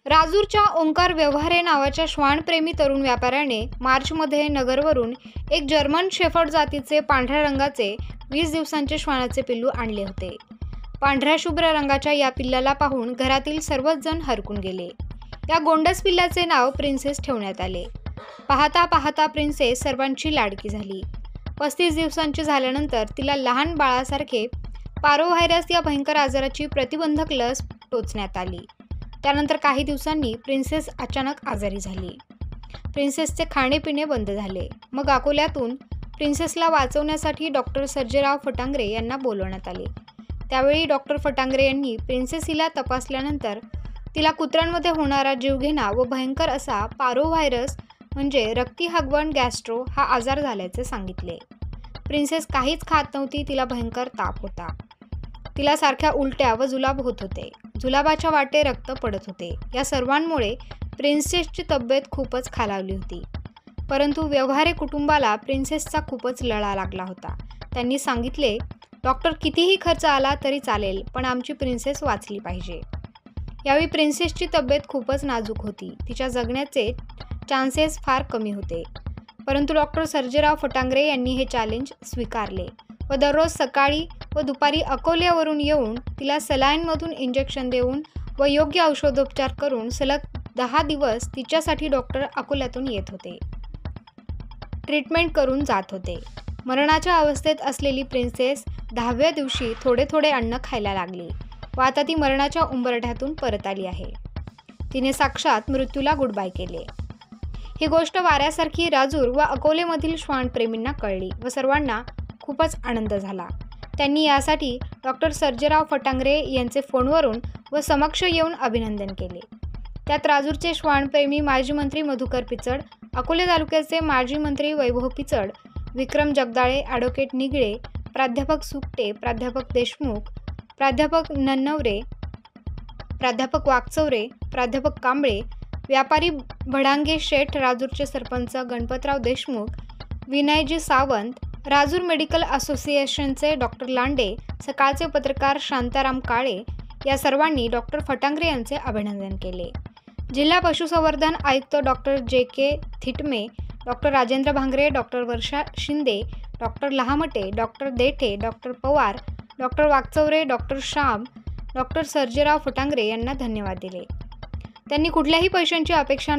राजूरच्या ओंकार व्यवहारे नावाच्या श्वानप्रेमी तरुण व्यापाऱ्याने मार्चमध्ये नगरवरून एक जर्मन शेफर्ड जातीचे पांढऱ्या रंगाचे 20 दिवसांचे श्वानाचे पिल्लू आणले होते। पांढऱ्या शुभ्र रंगाच्या या पिल्लाला पाहून घरातील सर्वच जण हरकून गेले। या गोंडस पिल्लाचे नाव प्रिन्सेस ठेवण्यात आले। पाहता पाहता प्रिन्सेस सर्वांची लाडकी झाली। 35 दिवसांची झाल्यानंतर तिला लहान बाळासारखे पारोव्हायरस या भयंकर आजाराची प्रतिबंधक लस टोचण्यात आली। त्यानंतर काही दिवसांनी प्रिन्सेस अचानक आजारी झाली। प्रिन्सेसचे खाणे-पिणे बंद झाले। मग अकोल्यातून प्रिन्सेसला वाचवण्यासाठी डॉक्टर सर्जेराव फटांगरे यांना बोलवण्यात आले। त्यावेळी डॉक्टर फटांगरे यांनी प्रिन्सेस हिला तपासल्यानंतर तिला कुत्र्यांमध्ये होणारा जीवघेणा व भयंकर असा पारोव्हायरस म्हणजे रक्ती हगवण गॅस्ट्रो हा आजार झाल्याचे सांगितले। प्रिन्सेस काहीच खात नव्हती। तिला भयंकर ताप होता। तिला सारख्या उलट्या व जुलाब होत होते। जुलाबाच्या वाटे रक्त पडत होते। या सर्वांमुळे प्रिन्सेसची तब्येत खूपच खालावली होती। परंतु व्यवहारे कुटुंबाला प्रिन्सेसचा खूपच लळा लागला होता। त्यांनी सांगितले, डॉक्टर कितीही खर्च आला तरी चालेल, पण आमची प्रिन्सेस वाचली पाहिजे। यावेळी प्रिन्सेसची तब्येत खूपच नाजूक होती। तिच्या जगण्याचे चान्सेस फार कमी होते। परंतु डॉक्टर सर्जेराव फटांगरे यांनी हे चॅलेंज स्वीकारले व दररोज सकाळी व दुपारी अकोल्यावरून येऊन तिला सलाईनमधून इंजेक्शन देऊन व योग्य औषधोपचार करून सलग 10 दिवस तिच्यासाठी डॉक्टर अकोल्यातून येत होते। ट्रीटमेंट करून जात होते। मरणाच्या अवस्थेत असलेली प्रिन्सेस 10व्या दिवशी थोडे थोडे अन्न खायला लागली व आता ती मरणाच्या उंबरठ्यातून परत आली आहे। तिने साक्षात मृत्यूला गुड बाय केले। ही गोष्ट वाऱ्यासारखी राजूर व अकोलेमधील श्वानप्रेमींना कळली व सर्वांना खूपच आनंद झाला। त्यांनी यासाठी डॉक्टर सर्जेराव फटांगरे यांचे फोनवरून व समक्ष येऊन अभिनंदन केले। त्यात राजूरचे श्वानप्रेमी माजी मंत्री मधुकर पिचड, अकोले तालुक्याचे माजी मंत्री वैभव पिचड, विक्रम जगदाळे, ॲडव्होकेट निगळे, प्राध्यापक सुकटे, प्राध्यापक देशमुख, प्राध्यापक नन्नवरे, प्राध्यापक वाकचौरे, प्राध्यापक कांबळे, व्यापारी भडांगे शेठ, राजूरचे सरपंच गणपतराव देशमुख, विनयजी सावंत, राजूर मेडिकल असोसिएशनचे डॉक्टर लांडे, सकाळचे पत्रकार शांताराम काळे या सर्वांनी डॉक्टर फटांगरे यांचे अभिनंदन केले। जिल्हा पशुसंवर्धन आयुक्त doctor J K. Thitame, doctor Rajendra Bhangare, doctor Varsha Shinde, doctor Lahamate, doctor Dethe, doctor Pawar, doctor Wakchaure, doctor Shyam, doctor Sarjerao Phatangare यांना धन्यवाद दिले। त्यांनी कुठल्याही पैशांची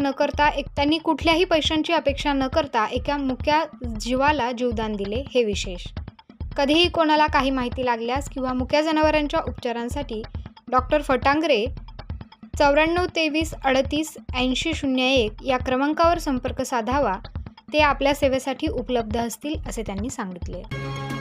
अपेक्षा न करता एका मुक्या जीवाला जीवदान दिले हे विशेष। कधीही कोणाला काही माहिती लागल्यास किंवा मुक्या जनावरांच्या उपचारांसाठी डॉक्टर फटांगरे 94 23 38 80 01 या क्रमांकावर संपर्क साधावा। ते आपल्या सेवेसाठी उपलब्ध असतील असे त्यांनी सांगितले।